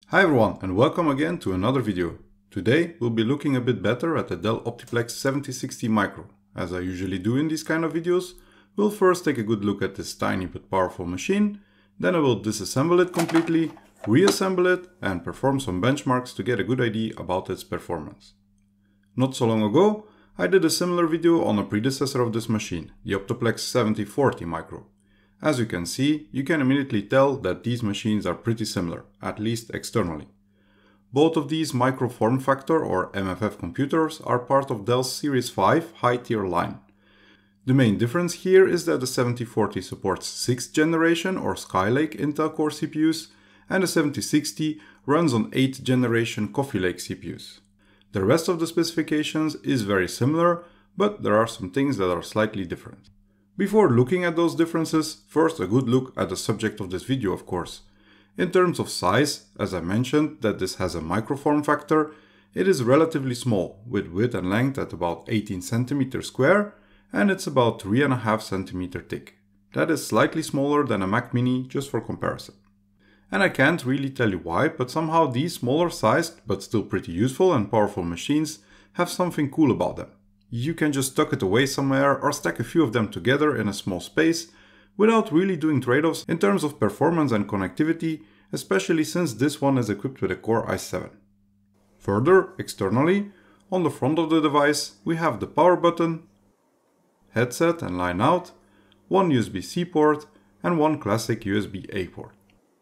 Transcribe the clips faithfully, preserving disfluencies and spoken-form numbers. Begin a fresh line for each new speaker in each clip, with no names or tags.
Hi everyone and welcome again to another video. Today we'll be looking a bit better at the Dell OptiPlex seventy sixty Micro. As I usually do in these kind of videos, we'll first take a good look at this tiny but powerful machine, then I will disassemble it completely, reassemble it and perform some benchmarks to get a good idea about its performance. Not so long ago, I did a similar video on a predecessor of this machine, the OptiPlex seventy forty Micro. As you can see, you can immediately tell that these machines are pretty similar, at least externally. Both of these micro form factor or M F F computers are part of Dell's Series five high-tier line. The main difference here is that the seventy forty supports sixth generation or Skylake Intel Core C P Us and the seventy sixty runs on eighth generation Coffee Lake C P Us. The rest of the specifications is very similar, but there are some things that are slightly different. Before looking at those differences, first a good look at the subject of this video, of course. In terms of size, as I mentioned that this has a micro form factor, it is relatively small, with width and length at about eighteen centimeters square, and it's about three point five centimeters thick. That is slightly smaller than a Mac Mini, just for comparison. And I can't really tell you why, but somehow these smaller sized, but still pretty useful and powerful machines have something cool about them. You can just tuck it away somewhere or stack a few of them together in a small space without really doing trade-offs in terms of performance and connectivity, especially since this one is equipped with a Core i seven. Further, externally, on the front of the device we have the power button, headset and line out, one U S B C port and one classic U S B A port.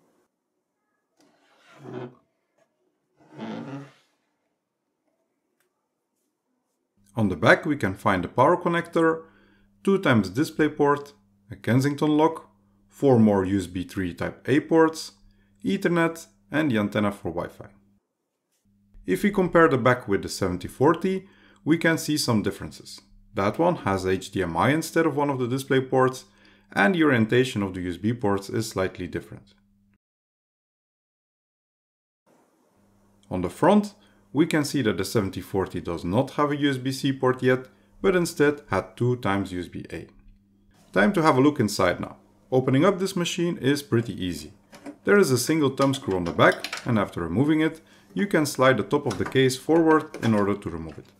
On the back we can find a power connector, two times DisplayPort, a Kensington lock, four more U S B three Type A ports, Ethernet and the antenna for Wi-Fi. If we compare the back with the seventy forty, we can see some differences. That one has H D M I instead of one of the display ports, and the orientation of the U S B ports is slightly different. On the front, we can see that the seventy forty does not have a U S B C port yet, but instead had two times U S B A. Time to have a look inside now. Opening up this machine is pretty easy. There is a single thumb screw on the back, and after removing it, you can slide the top of the case forward in order to remove it.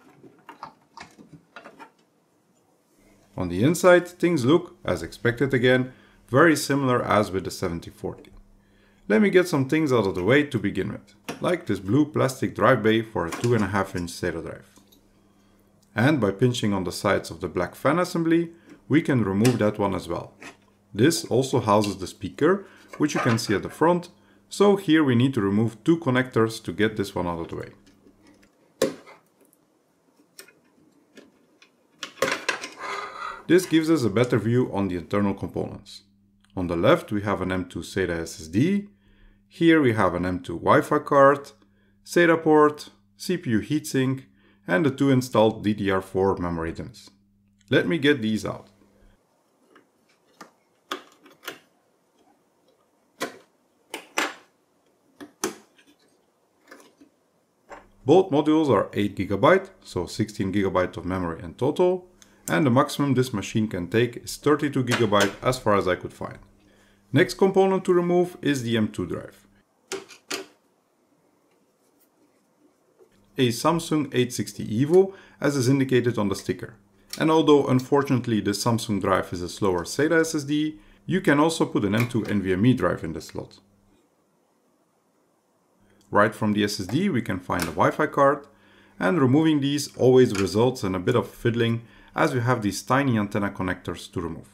On the inside, things look, as expected again, very similar as with the seventy forty. Let me get some things out of the way to begin with, like this blue plastic drive bay for a two point five inch SATA drive. And by pinching on the sides of the black fan assembly, we can remove that one as well. This also houses the speaker, which you can see at the front, so here we need to remove two connectors to get this one out of the way. This gives us a better view on the internal components. On the left we have an M two SATA S S D, here we have an M two Wi-Fi card, SATA port, C P U heatsink and the two installed D D R four memory D I Ms. Let me get these out. Both modules are eight gigabytes, so sixteen gigabytes of memory in total, and the maximum this machine can take is thirty-two gigabytes as far as I could find. Next component to remove is the M two drive. A Samsung eight sixty Evo, as is indicated on the sticker. And although unfortunately the Samsung drive is a slower SATA S S D, you can also put an M two NVMe drive in this slot. Right from the S S D we can find a Wi-Fi card, and removing these always results in a bit of fiddling as we have these tiny antenna connectors to remove.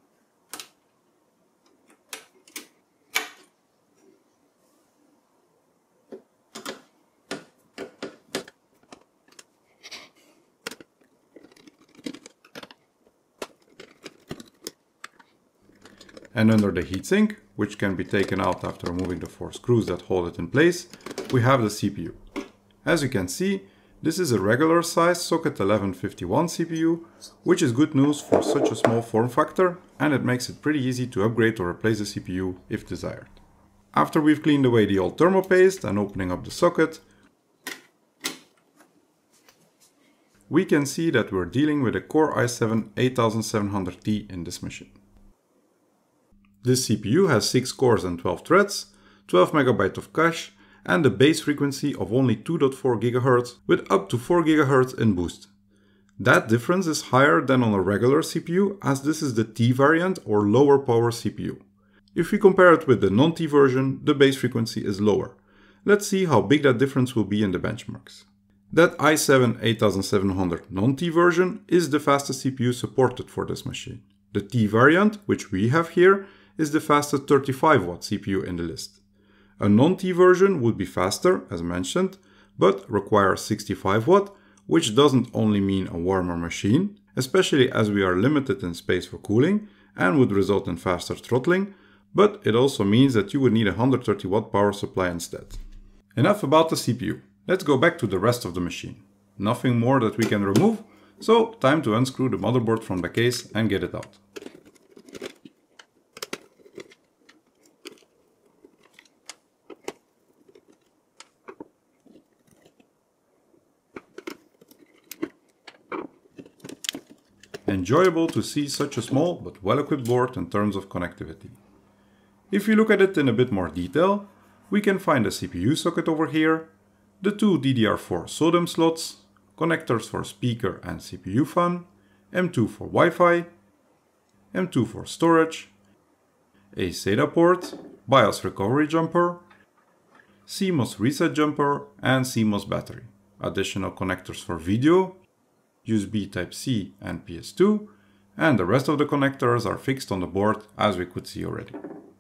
And under the heatsink, which can be taken out after removing the four screws that hold it in place, we have the C P U. As you can see, this is a regular size socket eleven fifty-one C P U, which is good news for such a small form factor, and it makes it pretty easy to upgrade or replace the C P U if desired. After we've cleaned away the old thermal paste and opening up the socket, we can see that we're dealing with a Core i seven eighty-seven hundred T in this machine. This C P U has six cores and twelve threads, twelve megabytes of cache, and a base frequency of only two point four gigahertz with up to four gigahertz in boost. That difference is higher than on a regular C P U, as this is the T variant or lower power C P U. If we compare it with the non-T version, the base frequency is lower. Let's see how big that difference will be in the benchmarks. That i seven eighty-seven hundred non-T version is the fastest C P U supported for this machine. The T variant, which we have here, is the fastest thirty-five watt C P U in the list. A non-T version would be faster, as mentioned, but requires sixty-five watt, which doesn't only mean a warmer machine, especially as we are limited in space for cooling, and would result in faster throttling, but it also means that you would need a one hundred thirty watt power supply instead. Enough about the C P U. Let's go back to the rest of the machine. Nothing more that we can remove, so time to unscrew the motherboard from the case and get it out. Enjoyable to see such a small but well-equipped board in terms of connectivity. If we look at it in a bit more detail, we can find a C P U socket over here, the two D D R four SODIMM slots, connectors for speaker and C P U fan, M two for Wi-Fi, M two for storage, a SATA port, BIOS recovery jumper, C MOS reset jumper and C MOS battery, additional connectors for video, U S B Type C and P S two, and the rest of the connectors are fixed on the board as we could see already.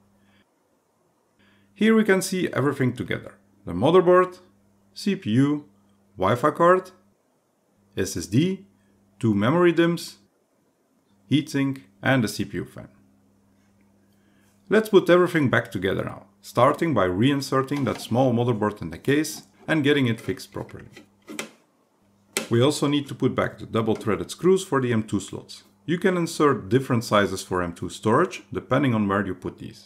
Here we can see everything together: the motherboard, C P U, Wi-Fi card, S S D, two memory DIMMs, heatsink and the C P U fan. Let's put everything back together now, starting by reinserting that small motherboard in the case and getting it fixed properly. We also need to put back the double-threaded screws for the M two slots. You can insert different sizes for M two storage, depending on where you put these.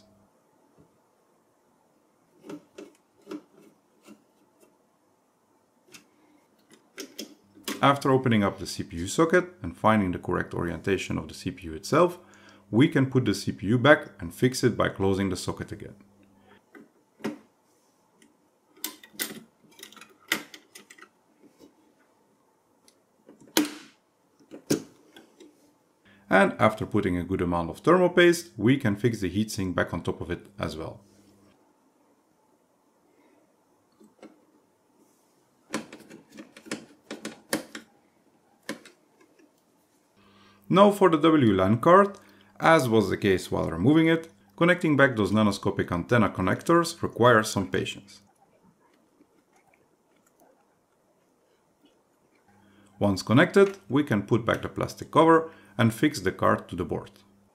After opening up the C P U socket and finding the correct orientation of the C P U itself, we can put the C P U back and fix it by closing the socket again. And after putting a good amount of thermal paste, we can fix the heatsink back on top of it as well. Now for the W LAN card, as was the case while removing it, connecting back those nanoscopic antenna connectors requires some patience. Once connected, we can put back the plastic cover and fix the card to the board.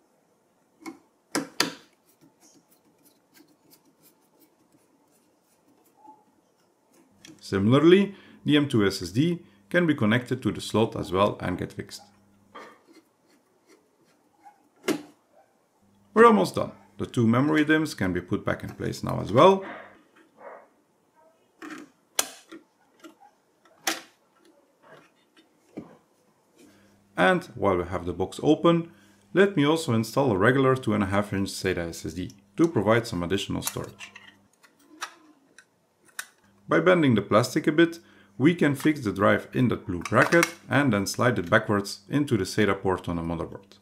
Similarly, the M two S S D can be connected to the slot as well and get fixed. We're almost done. The two memory DIMMs can be put back in place now as well. And while we have the box open, let me also install a regular two point five inch SATA S S D to provide some additional storage. By bending the plastic a bit, we can fix the drive in that blue bracket and then slide it backwards into the SATA port on the motherboard.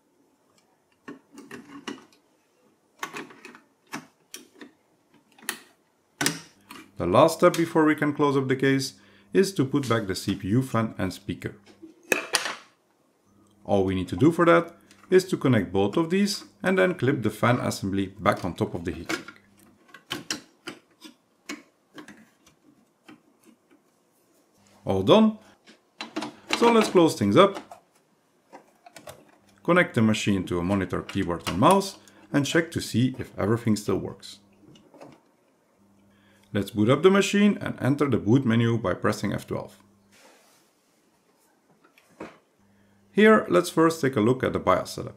The last step before we can close up the case is to put back the C P U fan and speaker. All we need to do for that is to connect both of these and then clip the fan assembly back on top of the heatsink. All done. So let's close things up, connect the machine to a monitor, keyboard and mouse, and check to see if everything still works. Let's boot up the machine and enter the boot menu by pressing F twelve. Here, let's first take a look at the BIOS setup.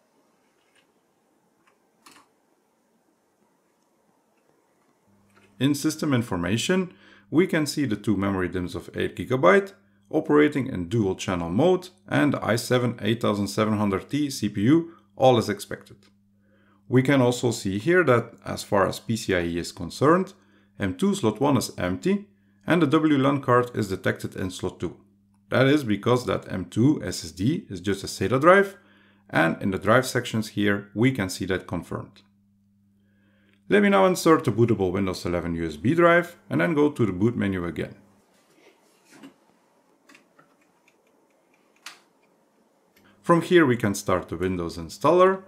In system information, we can see the two memory DIMMs of eight gigabytes operating in dual channel mode and the i seven eighty-seven hundred T C P U, all as expected. We can also see here that as far as P C I E is concerned, M two slot one is empty and the W LAN card is detected in slot two. That is because that M two S S D is just a SATA drive, and in the drive sections here we can see that confirmed. Let me now insert the bootable Windows eleven U S B drive and then go to the boot menu again. From here we can start the Windows installer.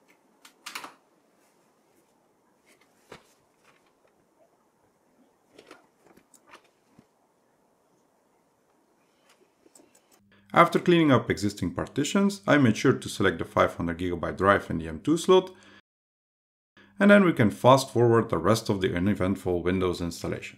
After cleaning up existing partitions, I made sure to select the five hundred gigabyte drive in the M two slot, and then we can fast forward the rest of the uneventful Windows installation.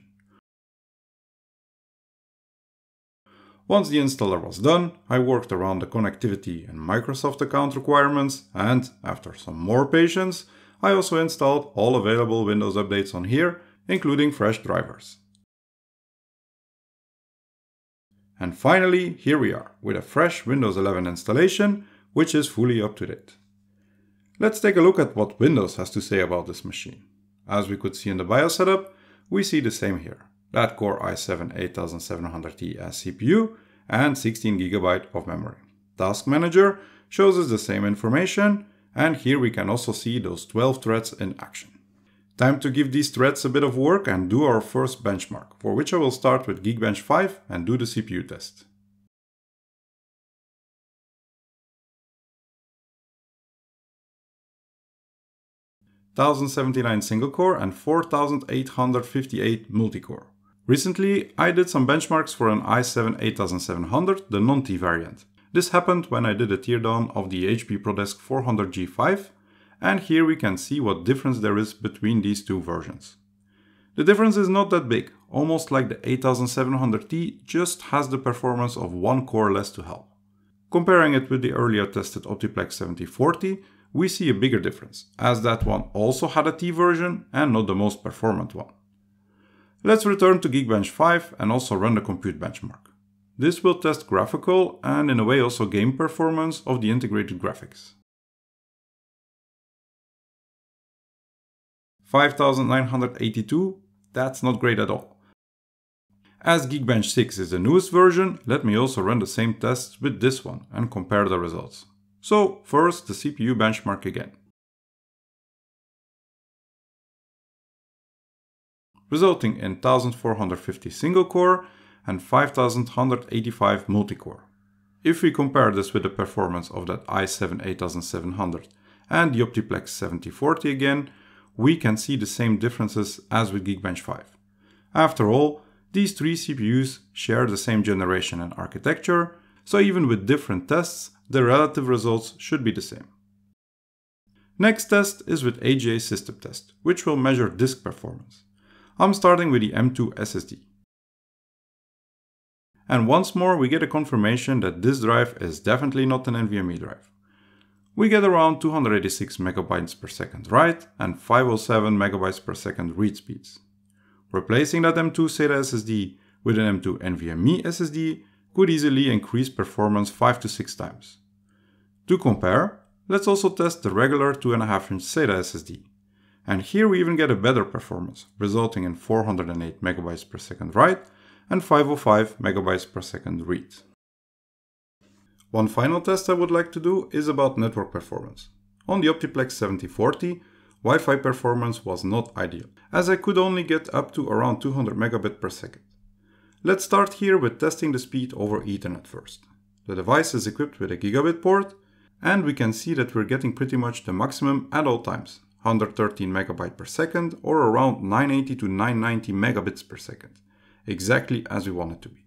Once the installer was done, I worked around the connectivity and Microsoft account requirements, and after some more patience, I also installed all available Windows updates on here, including fresh drivers. And finally, here we are, with a fresh Windows eleven installation, which is fully up to date. Let's take a look at what Windows has to say about this machine. As we could see in the BIOS setup, we see the same here. That Core i seven eighty-seven hundred T as C P U and sixteen gigabyte of memory. Task Manager shows us the same information, and here we can also see those twelve threads in action. Time to give these threads a bit of work and do our first benchmark, for which I will start with Geekbench five and do the C P U test. one thousand seventy-nine single core and four thousand eight hundred fifty-eight multi-core. Recently, I did some benchmarks for an i seven eighty-seven hundred, the non-T variant. This happened when I did a teardown of the H P ProDesk four hundred G five, and here we can see what difference there is between these two versions. The difference is not that big, almost like the eighty-seven hundred T just has the performance of one core less to help. Comparing it with the earlier tested OptiPlex seventy forty, we see a bigger difference, as that one also had a T version and not the most performant one. Let's return to Geekbench five and also run the compute benchmark. This will test graphical and in a way also game performance of the integrated graphics. five thousand nine hundred eighty-two, that's not great at all. As Geekbench six is the newest version, let me also run the same tests with this one and compare the results. So first the C P U benchmark again. Resulting in one thousand four hundred fifty single core and five thousand one hundred eighty-five multi-core. If we compare this with the performance of that i seven eighty-seven hundred and the OptiPlex seventy forty again, we can see the same differences as with Geekbench five. After all, these three C P Us share the same generation and architecture, so even with different tests, the relative results should be the same. Next test is with A G A system test, which will measure disk performance. I'm starting with the M two S S D. And once more we get a confirmation that this drive is definitely not an NVMe drive. We get around two hundred eighty-six megabytes per second write and five hundred seven megabytes per second read speeds. Replacing that M two SATA S S D with an M two NVMe S S D could easily increase performance five to six times. To compare, let's also test the regular two point five inch SATA S S D. And here we even get a better performance, resulting in four hundred eight megabytes per second write and five hundred five megabytes per second read. One final test I would like to do is about network performance. On the OptiPlex seventy forty, Wi-Fi performance was not ideal, as I could only get up to around two hundred megabits per second. Let's start here with testing the speed over Ethernet first. The device is equipped with a gigabit port, and we can see that we're getting pretty much the maximum at all times, one hundred thirteen megabytes per second or around nine eighty to nine ninety megabits per second, exactly as we want it to be.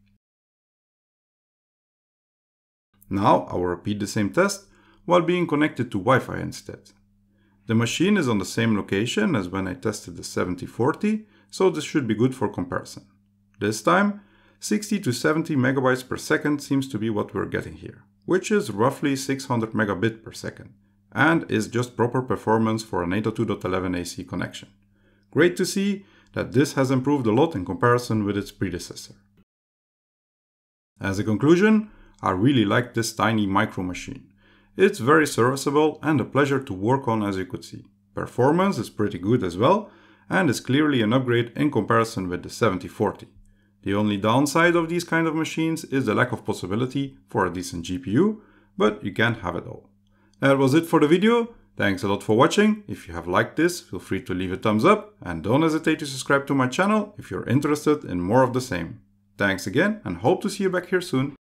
Now I will repeat the same test while being connected to Wi-Fi instead. The machine is on the same location as when I tested the seventy forty, so this should be good for comparison. This time, sixty to seventy megabytes per second seems to be what we're getting here, which is roughly six hundred megabits per second, and is just proper performance for an eight oh two dot eleven A C connection. Great to see that this has improved a lot in comparison with its predecessor. As a conclusion, I really like this tiny micro machine. It's very serviceable and a pleasure to work on, as you could see. Performance is pretty good as well, and is clearly an upgrade in comparison with the seventy forty. The only downside of these kind of machines is the lack of possibility for a decent G P U, but you can't have it all. That was it for the video. Thanks a lot for watching. If you have liked this, feel free to leave a thumbs up and don't hesitate to subscribe to my channel if you're interested in more of the same. Thanks again and hope to see you back here soon.